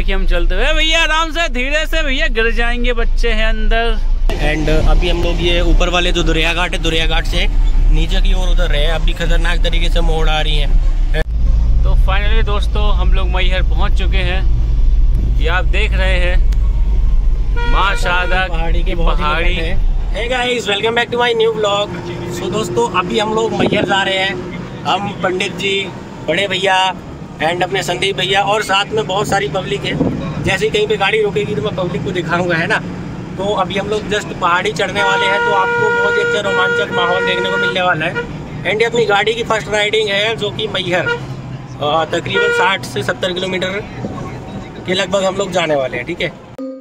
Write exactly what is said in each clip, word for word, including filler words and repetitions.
देखिए हम चलते हुए भैया आराम से धीरे से भैया गिर जाएंगे, बच्चे हैं अंदर। एंड अभी हम लोग ये ऊपर वाले जो दुरिया घाट है, दुरिया घाट से नीचे की ओर उतर रहे हैं। अभी खतरनाक तरीके से मोड़ आ रही है। तो फाइनली दोस्तों हम लोग मैहर पहुंच चुके हैं। ये आप देख रहे हैं माँ शारदा पहाड़ी की पहाड़ी। Hey guys, welcome back to my new vlog. So दोस्तों अभी हम लोग मैहर जा रहे हैं। हम पंडित जी, बड़े भैया एंड अपने संदीप भैया और साथ में बहुत सारी पब्लिक है। जैसे कहीं पे गाड़ी रुकेगी तो मैं पब्लिक को दिखाऊंगा, है ना। तो अभी हम लोग जस्ट पहाड़ी चढ़ने वाले हैं, तो आपको बहुत ही अच्छा रोमांचक माहौल देखने को मिलने वाला है। एंड ये अपनी गाड़ी की फर्स्ट राइडिंग है, जो कि मैहर तकरीबन साठ से सत्तर किलोमीटर के लगभग हम लोग जाने वाले हैं। ठीक है।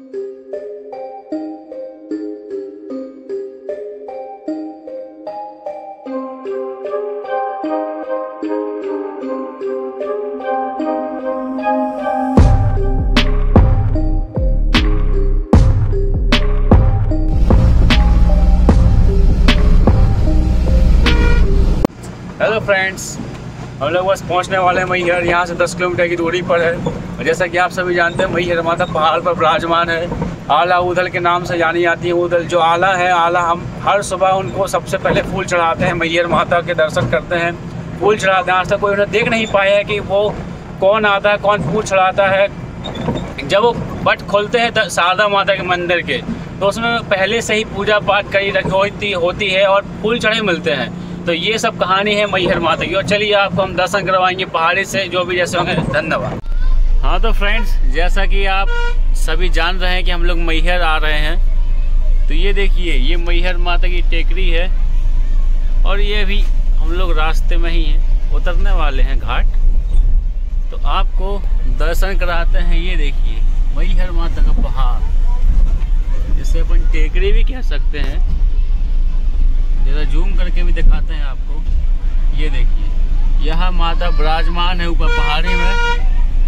हेलो फ्रेंड्स, हम लोग बस पहुंचने वाले हैं मैहर। यहाँ से दस किलोमीटर की दूरी पर है। और जैसा कि आप सभी जानते हैं मैहर माता पहाड़ पर विराजमान है। आला उदल के नाम से जानी जाती है। उदल जो आला है, आला हम हर सुबह उनको सबसे पहले फूल चढ़ाते हैं। मैहर माता के दर्शन करते हैं, फूल चढ़ाते हैं। आज तक कोई उन्हें देख नहीं पाया है कि वो कौन आता है, कौन फूल चढ़ाता है। जब वो बट खोलते हैं शारदा माता के मंदिर के, तो उसमें पहले से ही पूजा पाठ करी रखी होती होती है और फूल चढ़े मिलते हैं। तो ये सब कहानी है मैहर माता की। और चलिए आपको हम दर्शन करवाएंगे पहाड़ी से, जो भी जैसे होंगे। धन्यवाद। हाँ तो फ्रेंड्स, जैसा कि आप सभी जान रहे हैं कि हम लोग मैहर आ रहे हैं। तो ये देखिए, ये मैहर माता की टेकरी है और ये भी हम लोग रास्ते में ही हैं, उतरने वाले हैं घाट। तो आपको दर्शन कराते हैं। ये देखिए मैहर माता का पहाड़, जिसे अपन टेकरी भी कह सकते हैं। जरा जूम करके भी दिखाते हैं आपको। ये देखिए यहाँ माता विराजमान है ऊपर पहाड़ी में।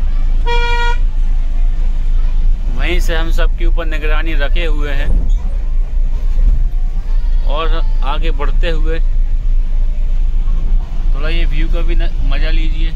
वहीं से हम सबके ऊपर निगरानी रखे हुए हैं और आगे बढ़ते हुए थोड़ा ये व्यू का भी मजा लीजिए।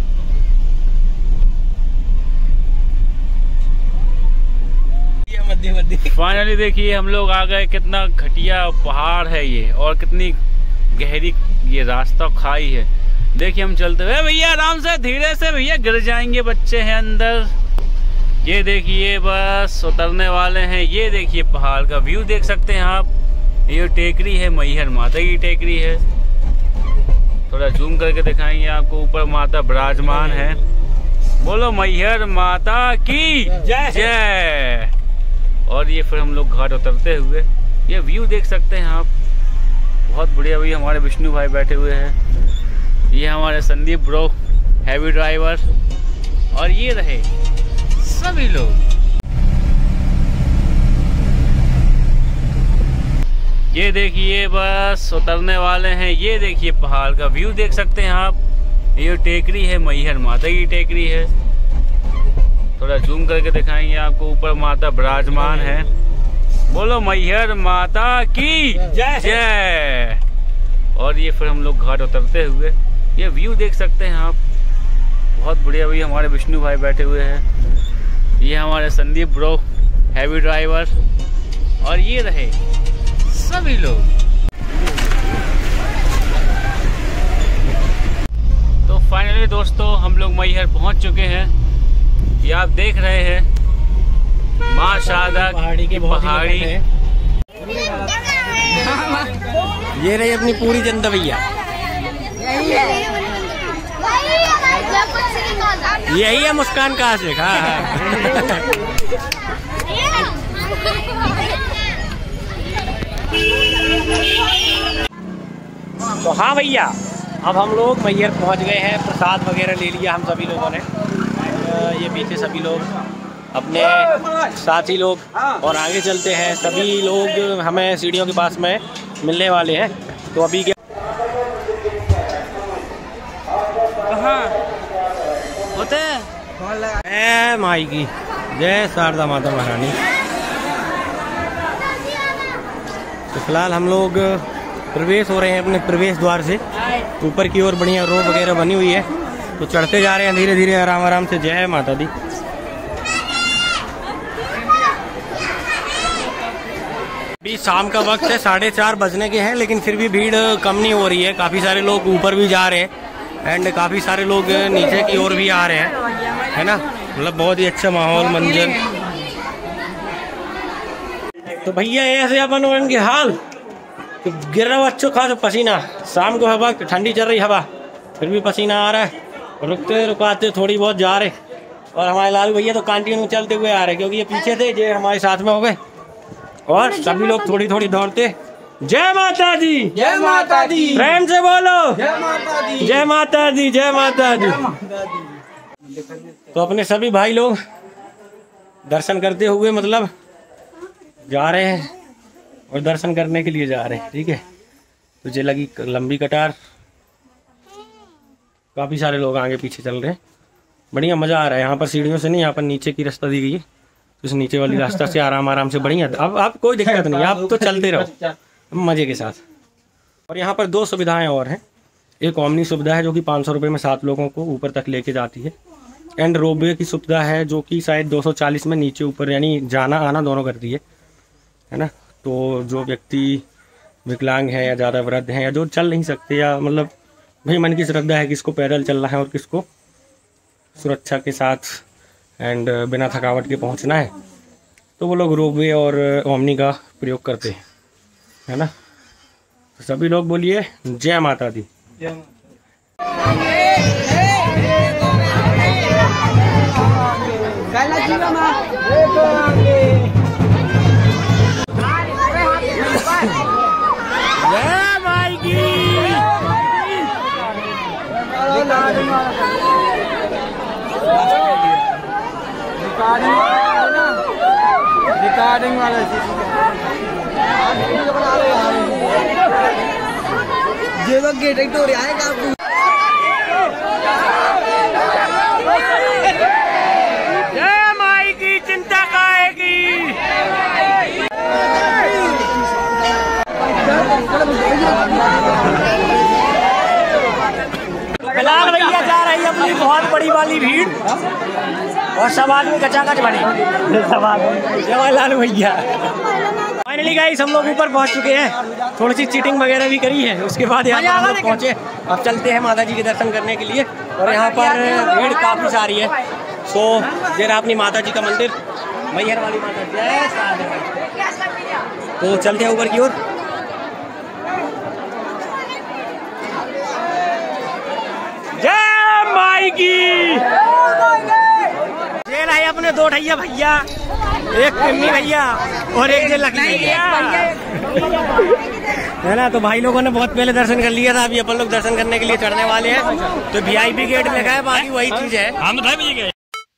फाइनली देखिए हम लोग आ गए। कितना घटिया पहाड़ है ये और कितनी गहरी ये रास्ता खाई है। देखिए हम चलते हुए भैया आराम से धीरे से भैया गिर जाएंगे, बच्चे हैं अंदर। ये देखिए बस उतरने वाले हैं। ये देखिए पहाड़ का व्यू देख सकते हैं आप। ये टेकरी है, मैहर माता की टेकरी है। थोड़ा जूम करके दिखाएंगे आपको। ऊपर माता विराजमान है। बोलो मैहर माता की जय। और ये फिर हम लोग घाट उतरते हुए ये व्यू देख सकते हैं आप। बहुत बढ़िया भैया हमारे विष्णु भाई बैठे हुए हैं। ये हमारे संदीप ब्रो हैवी ड्राइवर और ये रहे सभी लोग। ये देखिए बस उतरने वाले हैं। ये देखिए पहाड़ का व्यू देख सकते हैं आप। ये टेकरी है, मैहर माता की टेकरी है। थोड़ा जूम करके दिखाएंगे आपको। ऊपर माता विराजमान है। बोलो मैहर माता की जय। और ये फिर हम लोग घाट उतरते हुए ये व्यू देख सकते हैं आप। बहुत बढ़िया भैया हमारे विष्णु भाई बैठे हुए हैं। ये हमारे संदीप ब्रो हैवी ड्राइवर और ये रहे सभी लोग। तो फाइनली दोस्तों हम लोग मैहर पहुंच चुके हैं। ये आप देख रहे हैं माँ शारदा पहाड़ी की पहाड़ी। ये रही अपनी पूरी जनता भैया। यही है मुस्कान कहाँ से। हाँ तो हाँ भैया, अब हम लोग मैहर पहुँच गए हैं। प्रसाद वगैरह ले लिया हम सभी लोगों ने। ये पीछे सभी लोग अपने साथी लोग और आगे चलते हैं। सभी लोग हमें सीढ़ियों के पास में मिलने वाले हैं। तो अभी क्या कहाँ होते हैं माई की जय शारदा माता महारानी। तो फिलहाल हम लोग प्रवेश हो रहे हैं अपने प्रवेश द्वार से। ऊपर की ओर बढ़िया रो वगैरह बनी हुई है, तो चढ़ते जा रहे हैं धीरे धीरे आराम आराम से। जय माता दी। अभी शाम का वक्त है, साढ़े चार बजने के हैं, लेकिन फिर भी भीड़ कम नहीं हो रही है। काफ़ी सारे लोग ऊपर भी जा रहे हैं एंड काफ़ी सारे लोग नीचे की ओर भी आ रहे हैं, है ना। मतलब बहुत ही अच्छा माहौल मंजर। तो भैया ऐसे अपन उनके हाल तो गिर रहा अच्छो खास पसीना। शाम को हवा ठंडी चल रही हवा, फिर भी पसीना आ रहा है। रुकते रुकाते थोड़ी बहुत जा रहे, और हमारे लालू भैया तो कंटिन्यू चलते हुए आ रहे, क्योंकि ये पीछे थे, ये हमारे साथ में हो गए और सभी लोग थोड़ी थोड़ी दौड़ते। जय माता दी, जय माता दी, प्रेम से बोलो जय माता दी, जय माता दी, जय माता दी। तो अपने सभी भाई लोग दर्शन करते हुए मतलब जा रहे हैं और दर्शन करने के लिए जा रहे हैं, ठीक है। तुझे लगी लंबी कतार, काफ़ी सारे लोग आगे पीछे चल रहे हैं, बढ़िया मज़ा आ रहा है। यहाँ पर सीढ़ियों से नहीं, यहाँ पर नीचे की रास्ता दी गई है, तो इस नीचे वाली रास्ता से आराम आराम से बढ़िया। अब आप कोई दिक्कत नहीं, आप तो चलते रहो मज़े के साथ। और यहाँ पर दो सुविधाएं और हैं। एक ओमनी सुविधा है जो कि पाँच सौ रुपये में सात लोगों को ऊपर तक लेके जाती है, एंड रोपवे की सुविधा है जो कि शायद दो सौ चालीस में नीचे ऊपर यानी जाना आना दोनों करती है, है ना। तो जो व्यक्ति विकलांग है या ज़्यादा वृद्ध हैं या जो चल नहीं सकते, या मतलब भाई मन की श्रद्धा है किसको पैदल चलना है और किसको सुरक्षा के साथ एंड बिना थकावट के पहुंचना है, तो वो लोग रोपवे और ओमनी का प्रयोग करते हैं, है ना। तो सभी लोग बोलिए जय माता दी। रिकॉर्डिंग वाला ये लोग गेट तो आएगा आपको। जय माई की चिंता काएगी। फिलहाल भैया जा रही है अपनी बहुत बड़ी वाली भीड़ और सब आदमी कचाकच बने। जय लालू भैया। फाइनली गाइस हम लोग ऊपर पहुंच चुके हैं, थोड़ी सी चीटिंग वगैरह भी करी है, उसके बाद यहाँ पर हम लोग पहुँचे। अब चलते हैं माता जी के दर्शन करने के लिए, और यहाँ पर भीड़ काफ़ी सारी है। सो ये रहा अपनी माता जी का मंदिर, मैहर वाली माता जी। तो चलते हैं ऊपर की ओर। जय माई की। ये रहे अपने दो ठैया भैया, एक पिन्नी भैया और एक जे लकी भैया, है ना। तो भाई लोगों ने बहुत पहले दर्शन कर लिया था, अभी अपन लोग दर्शन करने के लिए चढ़ने वाले हैं। तो वीआईपी गेट में गए, बाकी वही चीज है, हम उधर भी गए।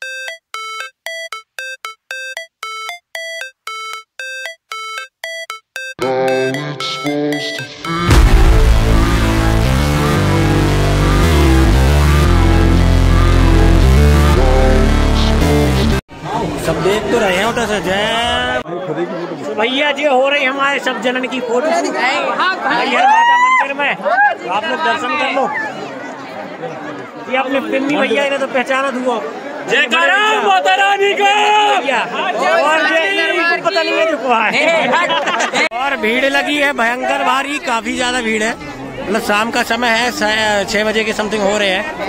सब देख तो रहे हैं उधर से। जय तो भैया जी हो रही हमारे सब जनन की फोटो मैहर माता मंदिर में, आप लोग दर्शन कर लो। ये अपने पिन्नी भैया इन्हें तो पहचाना दूंगा। जयकारा माता रानी का। और ये पता नहीं है जो है। और भीड़ लगी है भयंकर भारी, काफी ज्यादा भीड़ है। मतलब शाम का समय है, छह बजे के समथिंग हो रहे हैं।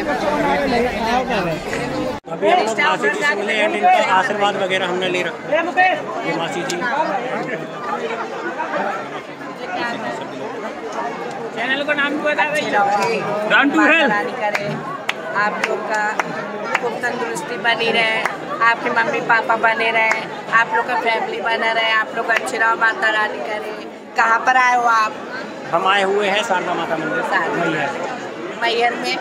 अभी हम लोग मासी जी से मिले एंड इनका आशीर्वाद वगैरह हमने ले रखा। ये मासी जी चैनल का नाम बता दीजिए। आप लोग का खूब तंदुरुस्ती बनी रहे, आपके मम्मी पापा बने रहे, आप लोग का फैमिली बना रहे, आप लोग अच्छे रहो, माता रानी करे। कहाँ पर आए हो आप? हम आए हुए हैं शारदा माता मंदिर मैहर में।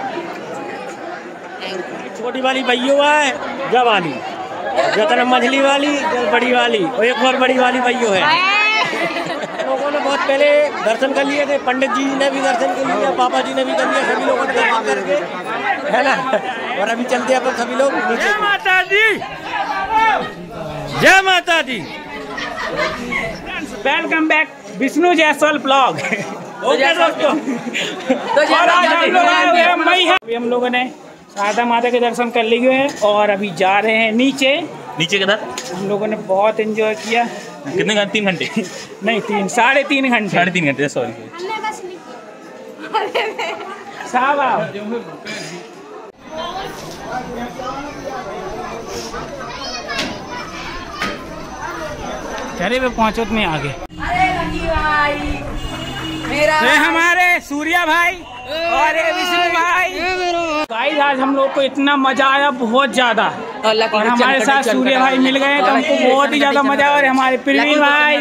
छोटी वाली भैया है, जब वाली जतन मछली वाली, जब बड़ी वाली, और एक और बड़ी वाली भैया है। लोगों ने बहुत पहले दर्शन कर लिए थे, पंडित जी ने भी दर्शन कर लिया, पापा जी ने भी कर लिया, सभी लोगों ने दर्शन करके, है ना। और अभी चलते हैं अपन सभी लोग नीचे। जय माता दी, जय माता दी। Welcome back Vishnu Jaiswal blog. Okay दोस्तों, और आज हम लोग आए हुए हैं मैहर। अभी हम लोगों ने शारदा माता के दर्शन कर लिए हैं और अभी जा रहे हैं नीचे। नीचे किधर? हम लोगों ने बहुत एंजॉय किया, कितने घंटे? तीन घंटे नहीं तीन साढ़े तीन घंटे साढ़े तीन घंटे सॉरी। साहब चले वे पहुंचो नहीं आगे। ये हमारे सूर्या भाई और ये विष्णु भाई। गाइस आज हम लोग को इतना मजा आया बहुत ज्यादा, और हमारे साथ सूर्या भाई मिल गए तो हमको बहुत ही ज्यादा मजा आया। और हमारे पिल्ली भाई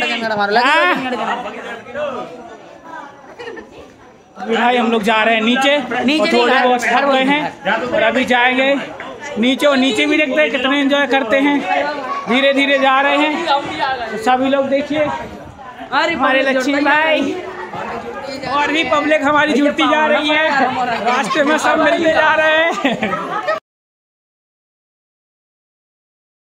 भाई हम लोग जा रहे हैं नीचे, और थोड़े बहुत थक गए हैं और अभी जाएंगे नीचे। और नीचे भी देखते हैं कितने एंजॉय करते हैं, धीरे धीरे जा रहे हैं। तो सभी लोग देखिए हमारे लक्ष्मी भाई और भी पब्लिक हमारी जुड़ती जा रही है, रास्ते में सब मिलते जा रहे हैं।